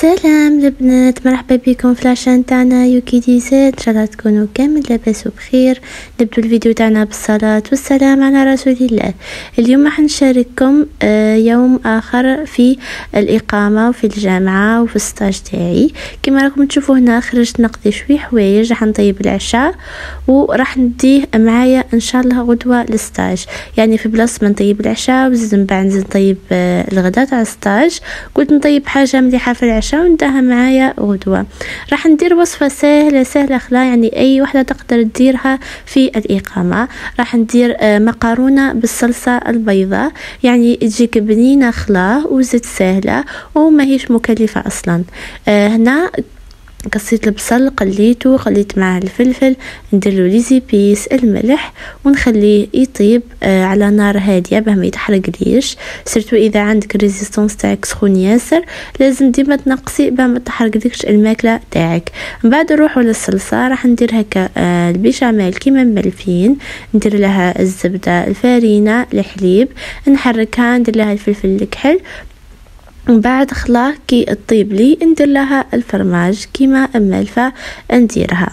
سلام البنات، مرحبا بكم في لاشين تاعنا يوكي دي زيد. ان شاء الله تكونوا كامل لاباس وبخير. نبدو الفيديو تاعنا بالصلاه والسلام على رسول الله. اليوم راح نشارككم يوم اخر في الاقامه وفي الجامعه وفي الستاج تاعي. كما راكم تشوفوا هنا خرجت نقضي شويه حوايج، راح نطيب العشاء وراح نديه معايا ان شاء الله غدوه للستاج. يعني في بلاصه ما نطيب العشاء وزيد من بعد نزيد نطيب الغداء تاع الستاج، قلت نطيب حاجه مليحه في العشاء ونداها معايا غدوه. راح ندير وصفه سهله خلا، يعني اي وحده تقدر تديرها في الاقامه. راح ندير مقارونه بالصلصه البيضاء، يعني تجيك بنينه خلا وزيت سهله وما هيش مكلفه اصلا. هنا قصيت البصل، قليت معاه الفلفل، ندير له لي زيبيس الملح ونخليه يطيب على نار هاديه باه ما يتحرقليش. سيرتو اذا عندك ريزيستانس تاعك سخون ياسر لازم ديما تنقصي باه ما تحرقلكش الماكله تاعك. من بعد نروحوا للصلصه، راح ندير هكا البيشاميل كيما ملفين، ندير لها الزبده، الفارينه، الحليب، نحركها، ندير لها الفلفل الكحل. من بعد خلا كي تطيب لي ندير لها الفرماج كيما مالفه نديرها.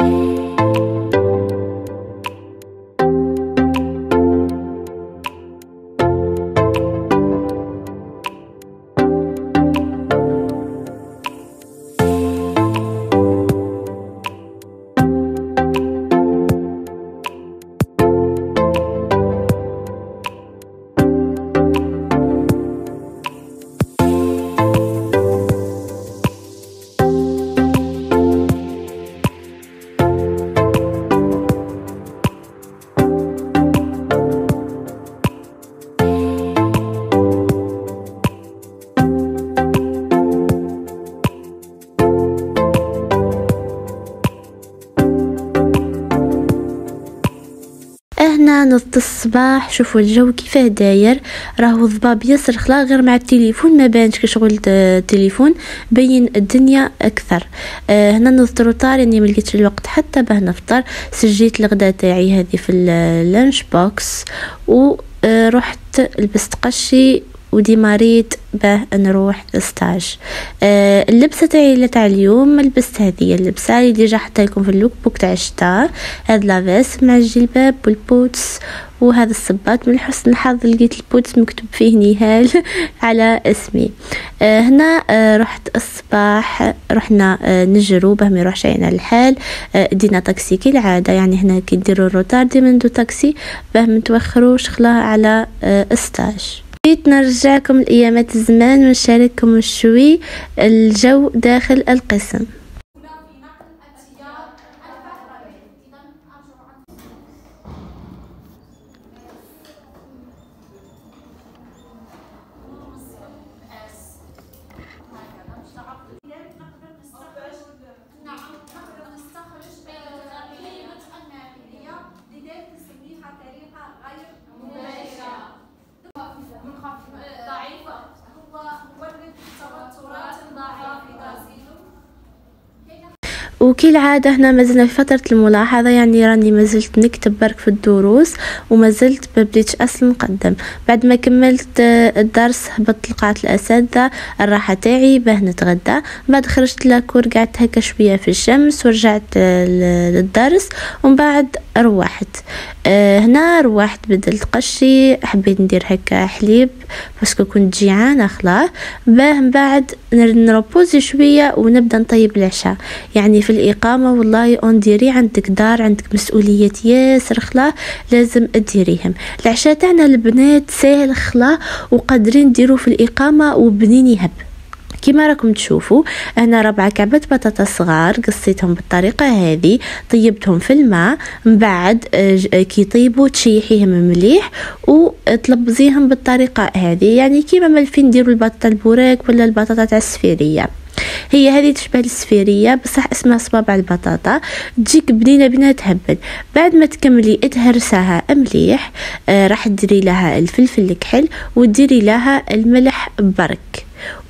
هنا نض الصباح، شوفوا الجو كيفاه داير، راهو الضباب ياسر خلا، غير مع التليفون ما بانش كشغل التليفون بين الدنيا اكثر. هنا نض روطار، يعني ما لقيتش الوقت حتى باه نفطر. سجيت الغداء تاعي هذه في اللانش بوكس ورحت لبست قشي وديماريت باه نروح ستاج. اللبسه تاعي تاع اليوم لبست هذه اللبسه اللي ديجا حتى لكم في اللوك بوك تاع الشتاء، هاد لافيس مع الجلباب والبوتس وهذا الصباط. من حسن الحظ لقيت البوتس مكتوب فيه نهال على اسمي. هنا رحت الصباح، رحنا نجرو باه ما يروحش علينا الحال. دينا طاكسي كالعاده، يعني هنا كي ديروا الروتار ديما ندو طاكسي باه ما نتوخروش خلا على الستاج. بغيت نرجعكم لايامات الزمان ونشارككم شوي الجو داخل القسم. وكالعاده هنا مازلنا في فتره الملاحظه، يعني راني مازلت نكتب برك في الدروس ومازلت ما بديتش اصلا نقدم. بعد ما كملت الدرس هبطت لقاعه الاساتذه الراحه تاعي باه نتغدى. بعد خرجت لاكور، قعدت هكا شويه في الشمس ورجعت للدرس ومن بعد روحت. هنا روحت بدلت قشي، حبيت ندير هكا حليب باسكو كنت جيعانه خلا، باه من بعد نروبوزي شويه ونبدا نطيب العشاء. يعني في الإقامة والله انديري عندك دار، عندك مسؤوليات ياسر خلا لازم تديريهم. العشاء تاعنا البنات ساهل خلا وقادرين نديرو في الإقامة وبنين يهب. كما راكم تشوفوا انا 4 كعبات بطاطا صغار، قصيتهم بالطريقه هذه، طيبتهم في الماء. من بعد كي يطيبوا تشيحيهم مليح وتلبزيهم بالطريقه هذه، يعني كيما مالفين نديروا البطاطا البوراك ولا البطاطا تاع السفيريه. هي هذه تشبه السفيريه بصح اسمها صبابع البطاطا، تجيك بنينه تهبل. بعد ما تكملي تهرساها مليح، راح تديري لها الفلفل الكحل وديري لها الملح برك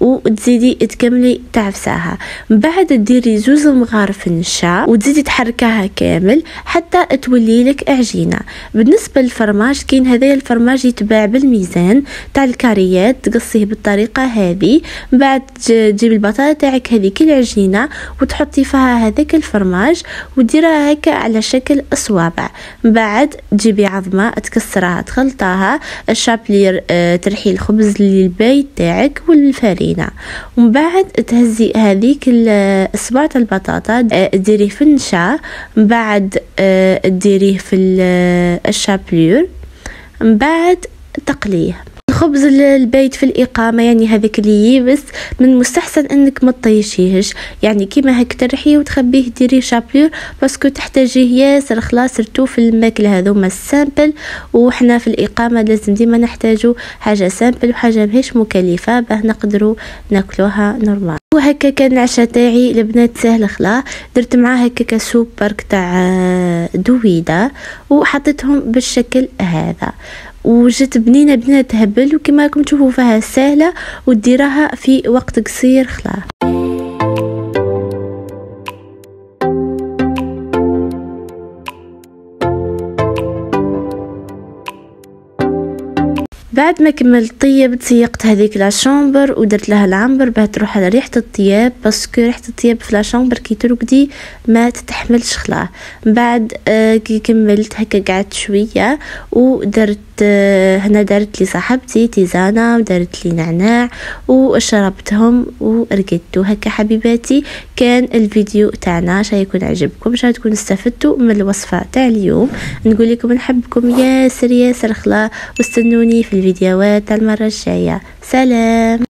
وتزيدي تكملي تعفساها. من بعد ديري 2 مغارف نشا وتزيدي تحركاها كامل حتى تولي لك عجينه. بالنسبه للفرماج كاين هذايا الفرماج يتباع بالميزان تاع الكاريات، تقصيه بالطريقه هذه. من بعد تجيبي البطاطا تاعك هذيك العجينه وتحطي فيها هذاك الفرماج وديرها هكا على شكل اصوابع. من بعد تجيبي عظمه تكسرها تخلطاها، الشابلير ترحي الخبز للبيت تاعك والفرينه. ومن بعد تهزي هذيك الصباع تاع البطاطا ديريه في النشا، من بعد ديريه في الشابلير، من بعد تقليه. الخبز البيت في الإقامة يعني هذاك اللي يبس من المستحسن انك ما تطيشيهش، يعني كيما هك ترحيه وتخبيه ديريه شابلور باسكو تحتاجيه ياسر خلاص رتو في الماكله هذوما السامبل، وحنا في الإقامة لازم ديما نحتاجو حاجه سامبل وحاجه ماهيش مكلفه باه نقدروا ناكلوها نورمال. وهكا كان العشاء تاعي البنات سهل خلا، درت معاه هكا سوب برك تاع دويده وحطيتهم بالشكل هذا وجت بنينه تهبل، وكما راكم تشوفوا فيها سهله وديرها في وقت قصير خلا. بعد ما كملت طيب تسيقت هذيك لاشامبر ودرت لها العنبر باه تروح على ريحه الطياب، باسكو ريحه الطياب في لاشامبر كي ترقدي ما تتحملش خلاه. بعد كي كملت هكا قعدت شويه ودرت هنا دارت لي صاحبتي تيزانه ودارت لي نعناع وشربتهم ورقدت. هكا حبيباتي كان الفيديو تاعنا، شاء يكون عجبكم، شاء تكونوا استفدتوا من الوصفه تاع اليوم. نقول لكم نحبكم ياسر ياسر خلا، واستنوني في الفيديوهات المره الجايه. سلام.